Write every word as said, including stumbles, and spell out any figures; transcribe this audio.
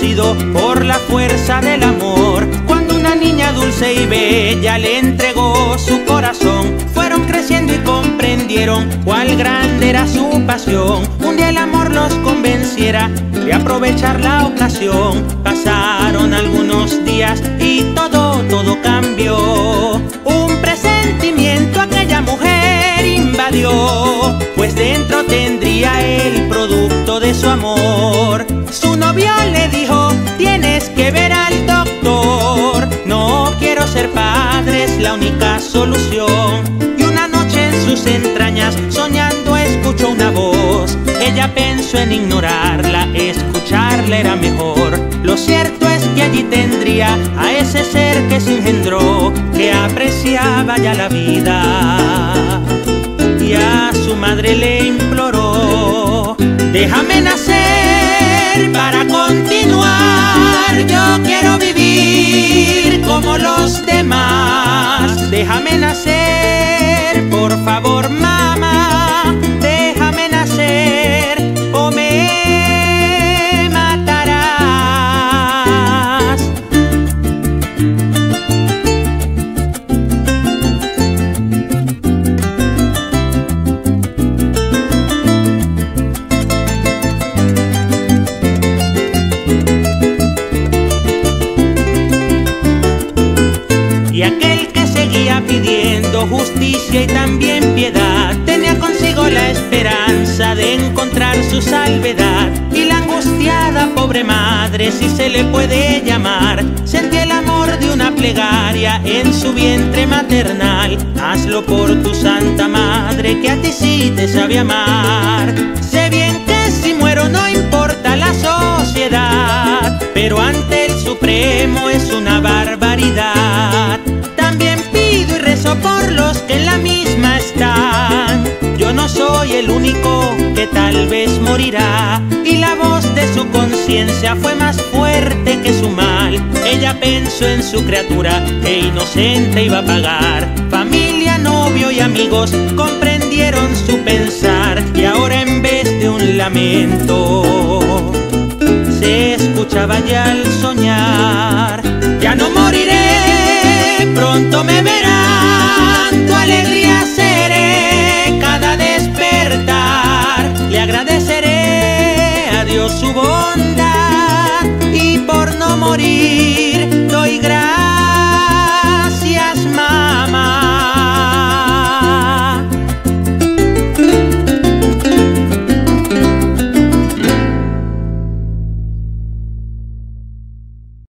seducido por la fuerza del amor. Cuando una niña dulce y bella le entregó su corazón, fueron creciendo y comprendieron cuál grande era su pasión. Un día el amor los convenciera de aprovechar la ocasión. Pasaron algunos días y todo, todo cambió. Un presentimiento aquella mujer invadió, pues dentro tendría el producto de su amor. Su novio le dijo: tienes que ver al doctor, no quiero ser padre, es la única solución. Y una noche en sus entrañas, soñando, escuchó una voz. Ella pensó en ignorarla, escucharla era mejor. Lo cierto es que allí tendría a ese ser que se engendró, que apreciaba ya la vida. Y a su madre le imploró: déjame nacer para continuar, yo quiero vivir como los demás. Déjame nacer, por favor, mamá, déjame nacer o me matarás. Y aquel que seguía pidiendo justicia y también piedad, tenía consigo la esperanza de encontrar su salvedad. Y la angustiada pobre madre, si se le puede llamar, sentía el amor de una plegaria en su vientre maternal. Hazlo por tu santa madre, que a ti sí te sabe amar. Sé bien que si muero no importa la sociedad, pero ante el Supremo es una barbaridad. También pido y rezo por los que en la misma están. Yo no soy el único que tal vez morirá. Y la voz de su conciencia fue más fuerte que su mal. Ella pensó en su criatura que inocente iba a pagar. Familia, novio y amigos comprendieron su pensar. Y ahora en vez de un lamento, se escuchaba ya al soñar: ya no moriré, pronto me verán, tu alegría seré cada despertar. Le agradeceré a Dios su bondad